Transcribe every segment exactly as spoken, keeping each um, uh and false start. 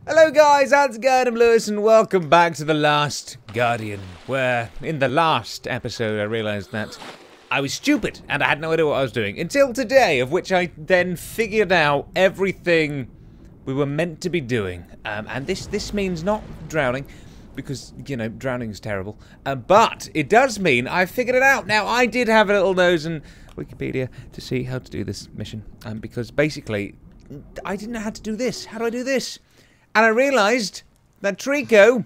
Hello guys, how's it going? I'm Lewis and welcome back to The Last Guardian, where in the last episode I realised that I was stupid and I had no idea what I was doing. Until today, of which I then figured out everything we were meant to be doing. Um, and this, this means not drowning, because, you know, drowning is terrible. Uh, but it does mean I figured it out. Now, I did have a little nose in Wikipedia to see how to do this mission. Um, because basically, I didn't know how to do this. How do I do this? And I realised that Trico,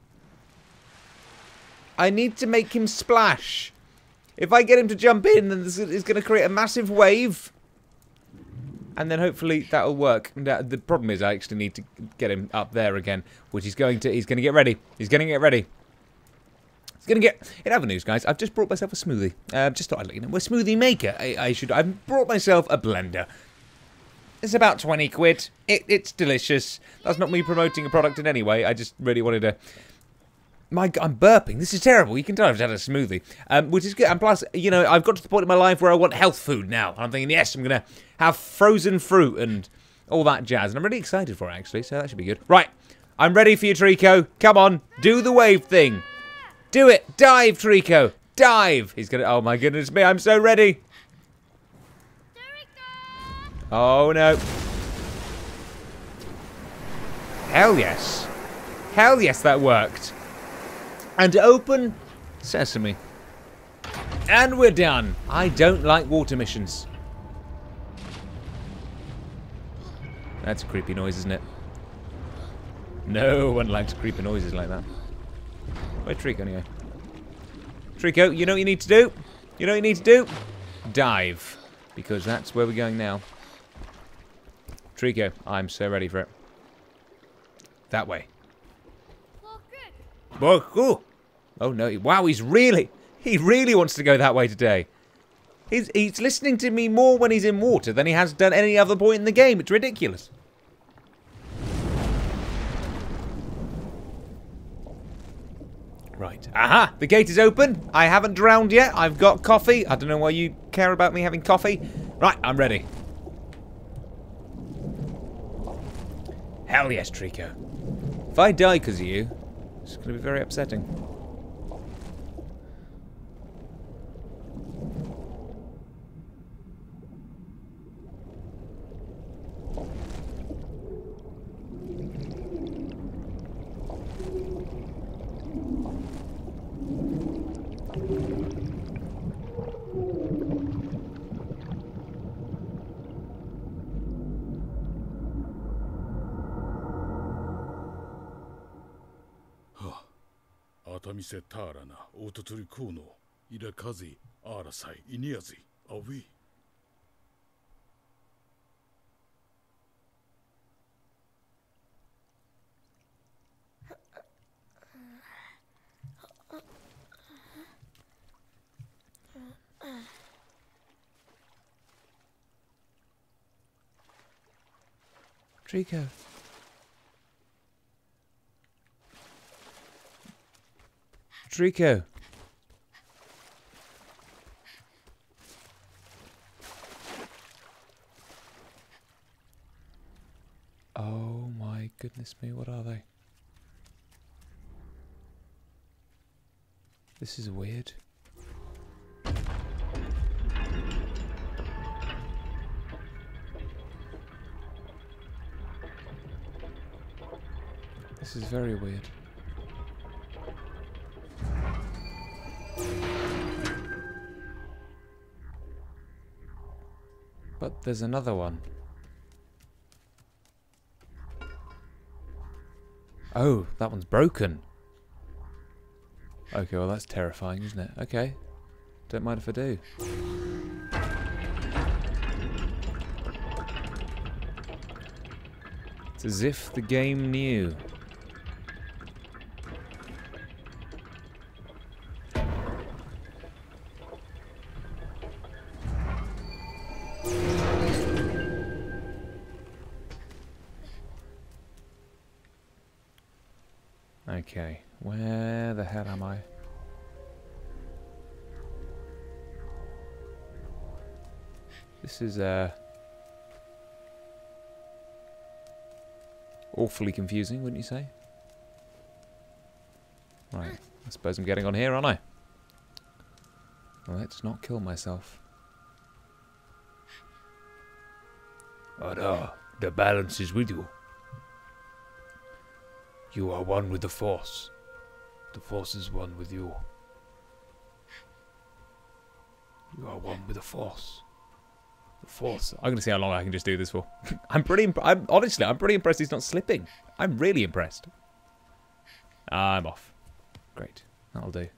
I need to make him splash. If I get him to jump in, then this is going to create a massive wave. And then hopefully that'll work. The problem is I actually need to get him up there again, which he's going to. He's going to get ready. He's going to get ready. He's going to get... In other news, guys, I've just brought myself a smoothie. Uh, just thought I'd let you know. I'm a smoothie maker. I, I should... I've brought myself a blender. It's about twenty quid. It, it's delicious. That's not me promoting a product in any way. I just really wanted to... My God, I'm burping. This is terrible. You can tell I've had a smoothie. Um, which is good. And plus, you know, I've got to the point in my life where I want health food now. I'm thinking, yes, I'm going to have frozen fruit and all that jazz. And I'm really excited for it, actually. So that should be good. Right. I'm ready for you, Trico. Come on. Do the wave thing. Do it. Dive, Trico. Dive. He's going to... Oh, my goodness me. I'm so ready. Oh, no. Hell yes. Hell yes, that worked. And open sesame. And we're done. I don't like water missions. That's a creepy noise, isn't it? No one likes creepy noises like that. Where's Trico anyway? Trico, you know what you need to do? You know what you need to do? Dive. Because that's where we're going now. Trico, I'm so ready for it. That way. Oh, cool. Oh no! Wow, he's really, he really wants to go that way today. He's he's listening to me more when he's in water than he has done any other point in the game. It's ridiculous. Right. Aha! The gate is open. I haven't drowned yet. I've got coffee. I don't know why you care about me having coffee. Right, I'm ready. Hell yes, Trico. If I die because of you, it's going to be very upsetting. Atamise Tarana, Ototuri Kuno, Irakazi, Arasai, Iniazi, Awi. Trico. Trico. Oh my goodness me, what are they? This is weird. This is very weird. But there's another one. Oh, that one's broken. Okay, well that's terrifying, isn't it? Okay. Don't mind if I do. It's as if the game knew. Okay, where the hell am I? This is uh awfully confusing, wouldn't you say? Right. I suppose I'm getting on here, aren't I? Let's not kill myself. Ada, the balance is with you. You are one with the Force. The Force is one with you. You are one with the Force. The Force. I'm gonna see how long I can just do this for. I'm pretty. Imp I'm honestly. I'm pretty impressed he's not slipping. I'm really impressed. I'm off. Great. That'll do.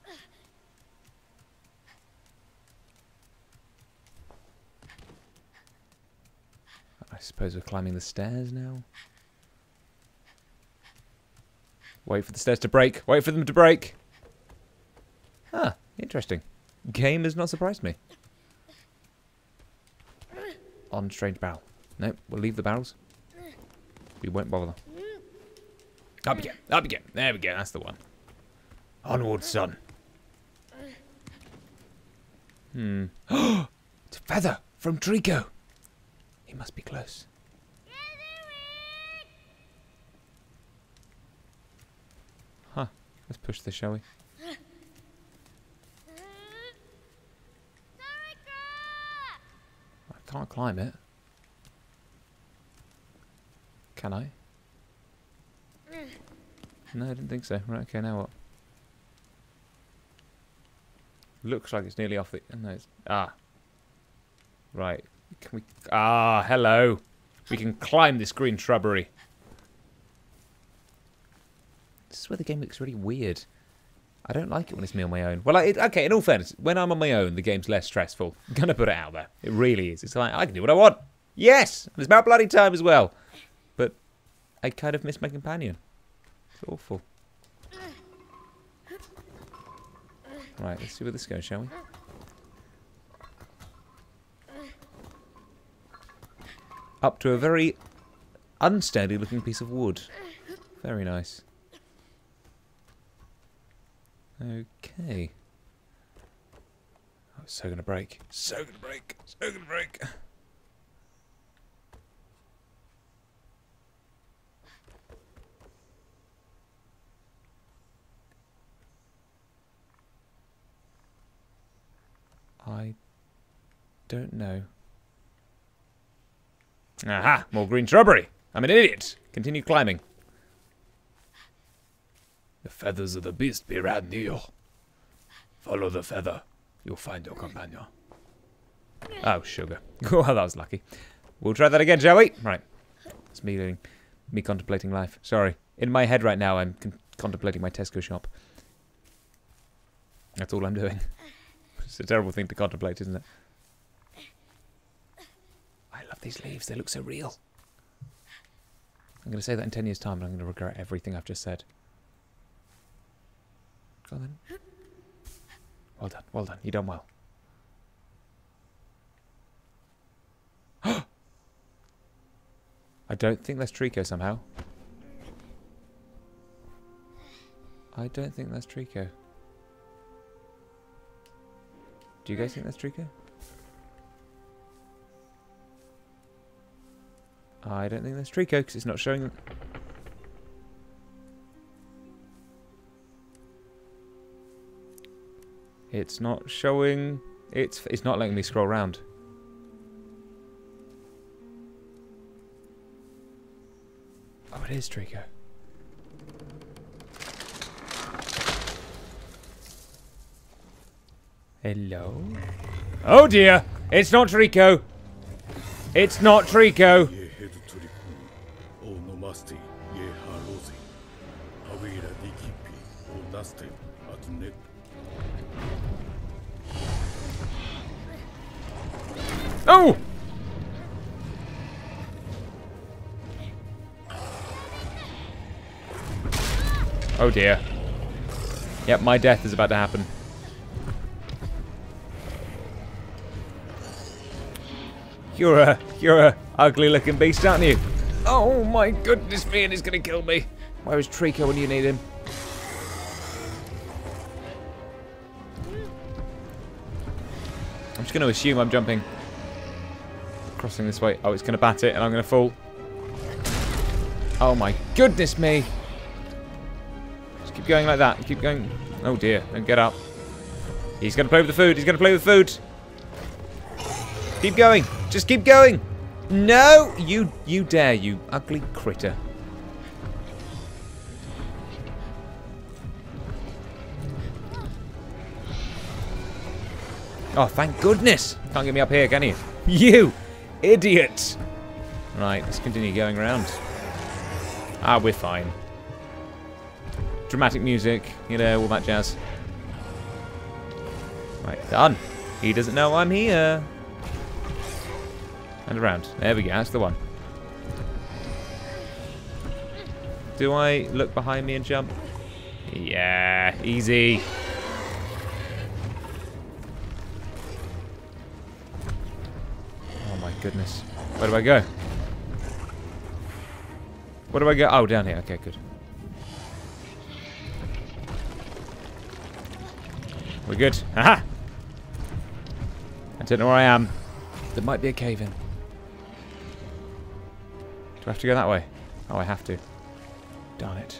I suppose we're climbing the stairs now. Wait for the stairs to break. Wait for them to break. Ah, interesting. Game has not surprised me. On strange barrel. Nope, we'll leave the barrels. We won't bother. Up again. Up again. There we go. That's the one. Onward, son. Hmm. It's a feather from Trico. He must be close. Huh. Let's push this, shall we? I can't climb it. Can I? No, I didn't think so. Right, okay, now what? Looks like it's nearly off the... No, it's... Ah. Right. Can we... Ah, hello. We can climb this green shrubbery. This is where the game looks really weird. I don't like it when it's me on my own. Well, I, it, okay, in all fairness, when I'm on my own, the game's less stressful. I'm going to put it out there. It really is. It's like, I can do what I want. Yes! And it's about bloody time as well. But I kind of miss my companion. It's awful. Right, let's see where this goes, shall we? Up to a very unsteady looking piece of wood. Very nice. Okay. Oh, it's so gonna break. So gonna break. So gonna break. I don't know. Aha! More green shrubbery! I'm an idiot! Continue climbing. The feathers of the beast be around you. Follow the feather. You'll find your companion. Oh, sugar. Well, that was lucky. We'll try that again, shall we? Right. It's me doing, me contemplating life. Sorry. In my head right now, I'm con contemplating my Tesco shop. That's all I'm doing. It's a terrible thing to contemplate, isn't it? I love these leaves. They look so real. I'm going to say that in ten years' time, and I'm going to regret everything I've just said. Go on then. Well done. Well done. You done well. I don't think that's Trico somehow. I don't think that's Trico. Do you guys think that's Trico? I don't think that's Trico because it's not showing. It's not showing. It's it's not letting me scroll around. Oh, it is Trico. Hello? Oh dear! It's not Trico! It's not Trico! Oh! Oh dear. Yep, my death is about to happen. You're a, you're a ugly looking beast, aren't you? Oh my goodness me, and he's gonna kill me. Where is Trico when you need him? I'm just gonna assume I'm jumping. Crossing this way. Oh, it's gonna bat it and I'm gonna fall. Oh my goodness me. Just keep going like that. Keep going. Oh dear. Don't get up. He's going to play with the food. He's going to play with food. Keep going. Just keep going. No. You, you dare, you ugly critter. Oh, thank goodness. Can't get me up here, can you? You idiot. Right, let's continue going around. Ah, we're fine. Dramatic music, you know, all that jazz. Right, done. He doesn't know I'm here. And around. There we go, that's the one. Do I look behind me and jump? Yeah, easy. Oh my goodness. Where do I go? Where do I go? Oh, down here. Okay, good. We're good. Haha! I don't know where I am. There might be a cave in. Do I have to go that way? Oh, I have to. Darn it.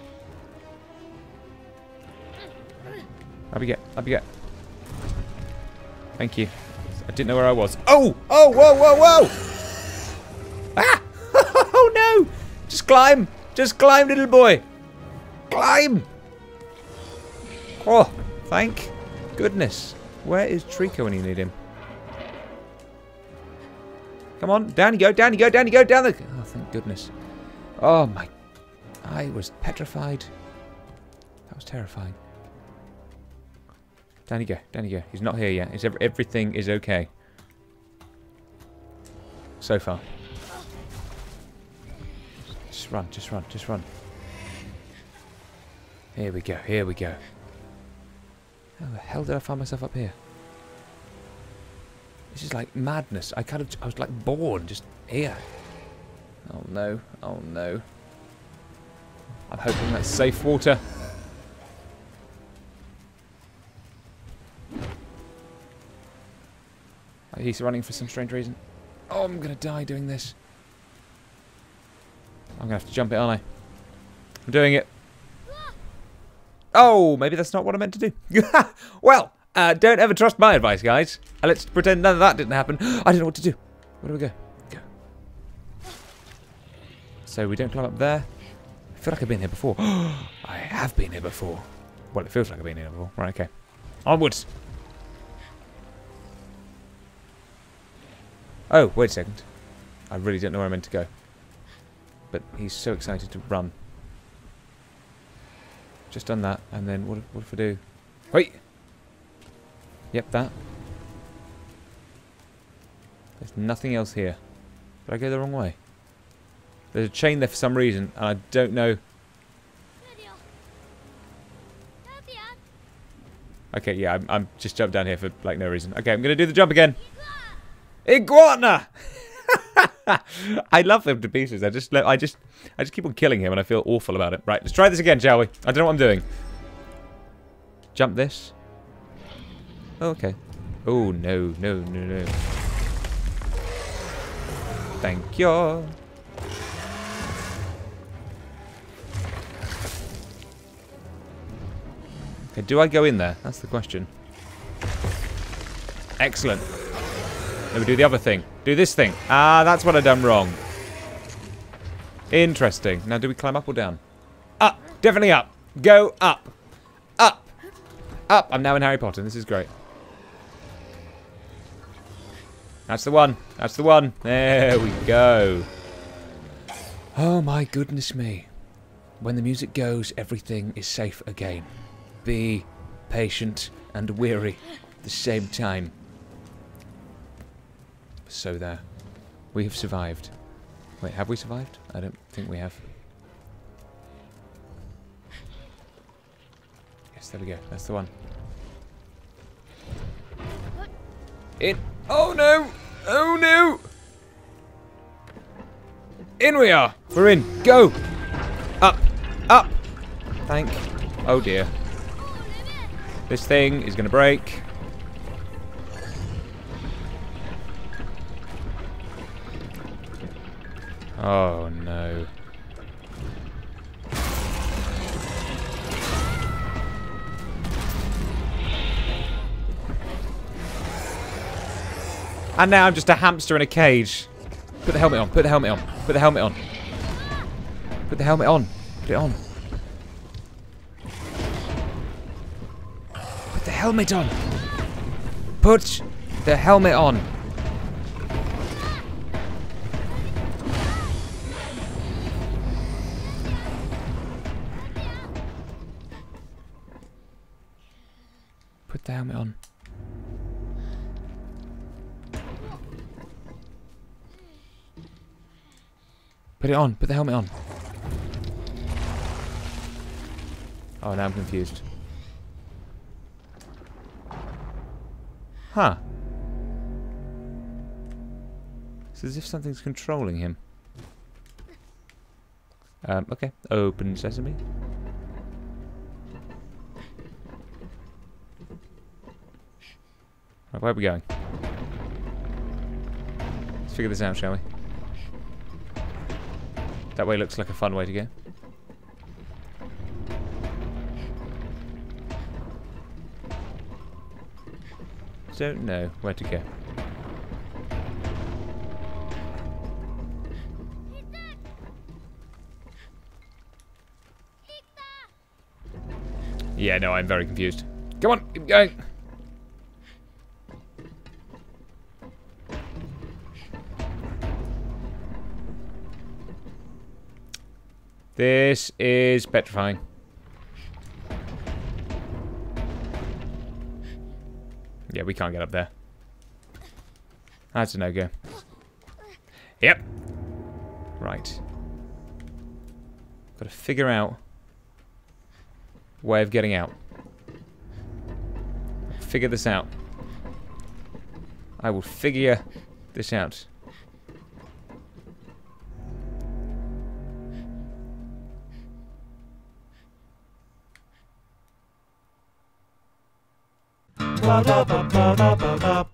Up you get. Up you get. Thank you. I didn't know where I was. Oh! Oh! Whoa! Whoa! Whoa! Ah! Oh no! Just climb! Just climb, little boy! Climb! Oh, thank goodness. Where is Trico when you need him? Come on, down you go, down you go, down you go, down the... Oh, thank goodness. Oh my... I was petrified. That was terrifying. Down you go, down you go. He's not here yet. It's ev everything is okay. So far. Just run, just run, just run. Here we go, here we go. How the hell did I find myself up here? This is like madness. I kind of, I was like born just here. Oh no, oh no. I'm hoping that's safe water. He's running for some strange reason. Oh, I'm going to die doing this. I'm going to have to jump it, aren't I? I'm doing it. Oh, maybe that's not what I meant to do. Well, uh, don't ever trust my advice, guys. Uh, let's pretend none of that didn't happen. I don't know what to do. Where do we go? Go. So we don't climb up there. I feel like I've been here before. I have been here before. Well, it feels like I've been here before. Right, okay. Onwards. Oh, wait a second. I really don't know where I'm meant to go. But he's so excited to run. Just done that, and then what, what if I do? Wait! Yep, that. There's nothing else here. Did I go the wrong way? There's a chain there for some reason, and I don't know. Okay, yeah, I'm, I'm just jumped down here for like no reason. Okay, I'm gonna do the jump again. Iguana! I love him to pieces. I just, I just, I just keep on killing him, and I feel awful about it. Right, let's try this again, shall we? I don't know what I'm doing. Jump this. Oh, okay. Oh no, no, no, no. Thank you. Okay, do I go in there? That's the question. Excellent. Let me do the other thing. Do this thing. Ah, that's what I've done wrong. Interesting. Now, do we climb up or down? Up. Definitely up. Go up. Up. Up. I'm now in Harry Potter. This is great. That's the one. That's the one. There we go. Oh, my goodness me. When the music goes, everything is safe again. Be patient and weary at the same time. So there. We have survived. Wait, have we survived? I don't think we have. Yes, there we go. That's the one. In. Oh no! Oh no! In we are! We're in. Go! Up! Up! Thank. Oh dear. This thing is going to break. Oh no. And now I'm just a hamster in a cage. Put the helmet on. Put the helmet on. Put the helmet on. Put the helmet on. Put it on. Put the helmet on. Put the helmet on. Put the helmet on. Put it on. Put the helmet on. Oh, now I'm confused. Huh. It's as if something's controlling him. Um, okay. Open sesame. Right, where are we going? Let's figure this out, shall we? That way looks like a fun way to go. Don't know where to go. Yeah, no, I'm very confused. Come on, keep going. This is petrifying. Yeah, we can't get up there. That's a no-go. Yep. Right. Got to figure out a way of getting out. Figure this out. I will figure this out. Ba ba ba ba ba ba ba.